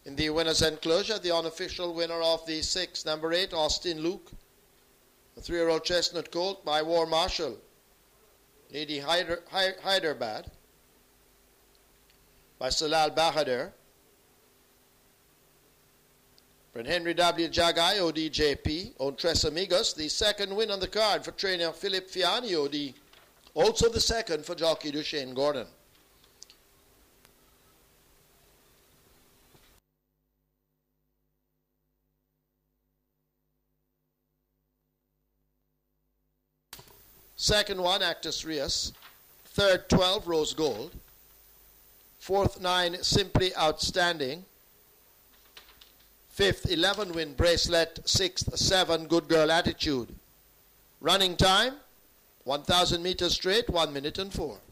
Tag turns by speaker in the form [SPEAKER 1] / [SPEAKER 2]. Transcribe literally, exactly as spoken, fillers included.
[SPEAKER 1] In the winner's enclosure, the unofficial winner of the six, number eight, Austin Luke. The three-year-old chestnut colt by War Marshal, Lady Hyder, Hyderabad, by Salal Bahadur. Brent Henry W. Jagai, O D J P, owned Tres Amigos, the second win on the card for trainer Philip Fiani, O D. Also the second for jockey Duchesne Gordon. Second one, Actus Reus. Third, twelve, Rose Gold. Fourth, nine, Simply Outstanding. Fifth, eleven, Win Bracelet. Sixth, seven, Good Girl Attitude. Running time, one thousand meters straight, one minute and four.